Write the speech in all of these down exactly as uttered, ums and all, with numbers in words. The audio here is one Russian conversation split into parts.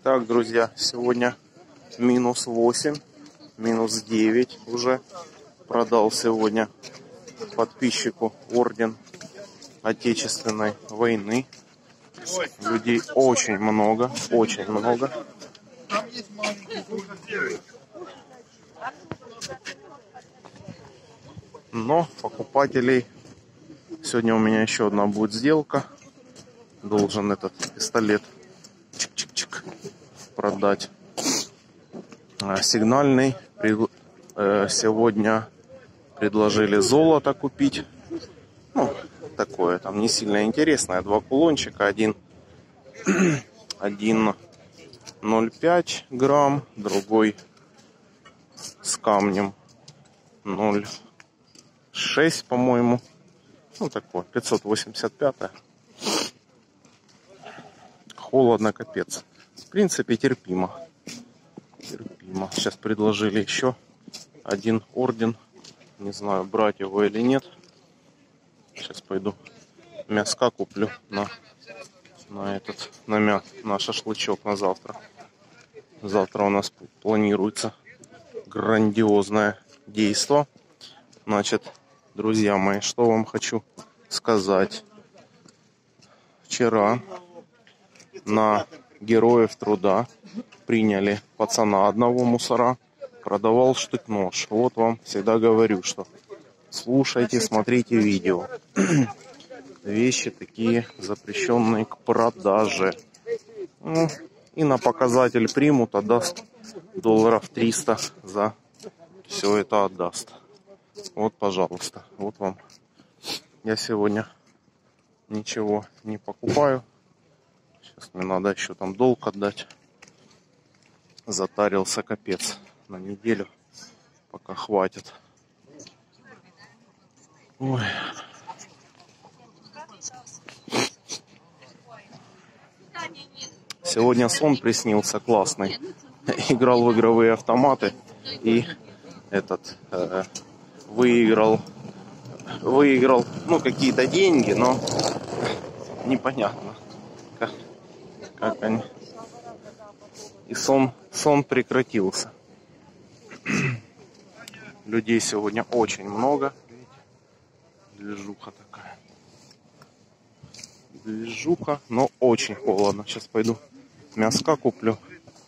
Так, друзья, сегодня минус восемь, минус девять уже. Продал сегодня подписчику орден Отечественной войны. Людей очень много, очень много. Но покупателей... Сегодня у меня еще одна будет сделка. Должен этот пистолет чик-чик-чик продать. Сигнальный. Сегодня предложили золото купить. Ну, такое там не сильно интересное. Два кулончика. Один, один ноль пять грамм, другой с камнем ноль шесть, по-моему. Ну, такое, пятьсот восемьдесят пять. Холодно, капец. В принципе, терпимо. Терпимо. Сейчас предложили еще один орден. Не знаю, брать его или нет. Сейчас пойду мяска куплю на, на этот, на, мя, на шашлычок на завтра. Завтра у нас планируется грандиозное действо. Значит, друзья мои, что вам хочу сказать. Вчера на Героев Труда приняли пацана одного мусора, продавал штык-нож. Вот вам всегда говорю, что слушайте, смотрите видео. Вещи такие запрещенные к продаже. Ну, и на показатель примут, отдаст долларов триста за все это отдаст. Вот, пожалуйста, вот вам. Я сегодня ничего не покупаю. Сейчас мне надо еще там долг отдать. Затарился капец на неделю, пока хватит. Ой. Сегодня сон приснился классный. Играл в игровые автоматы и этот э, выиграл, выиграл, ну, какие-то деньги, но непонятно, как, как они. И сон, сон прекратился. Людей сегодня очень много. Видите? Движуха такая. Движуха, но очень холодно. Сейчас пойду мяска куплю.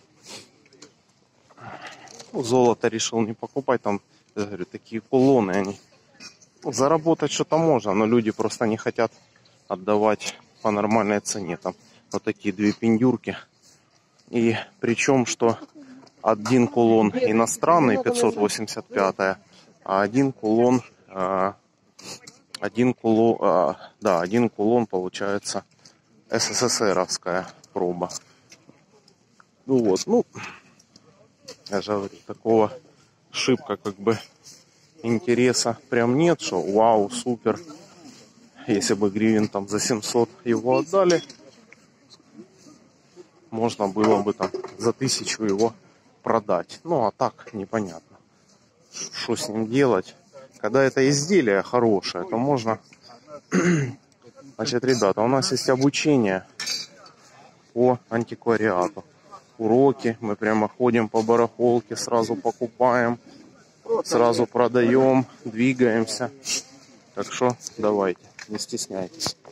Ну, золото решил не покупать. Там, я говорю, такие кулоны они. Ну, заработать что-то можно, но люди просто не хотят отдавать по нормальной цене. Там вот такие две пиндюрки. И причем, что один кулон иностранный, пятьсот восемьдесят пять, а один кулон, а, один кулон, а, да, один кулон получается СССРовская проба. Ну вот, ну, я же говорю, такого шибко как бы интереса прям нет, что вау, супер. Если бы гривен там за семьсот его отдали, можно было бы там за тысячу его продать. Ну, а так непонятно, что с ним делать. Когда это изделие хорошее, то можно... Значит, ребята, у нас есть обучение по антиквариату. Уроки, мы прямо ходим по барахолке, сразу покупаем, сразу продаем, двигаемся. Так что давайте, не стесняйтесь.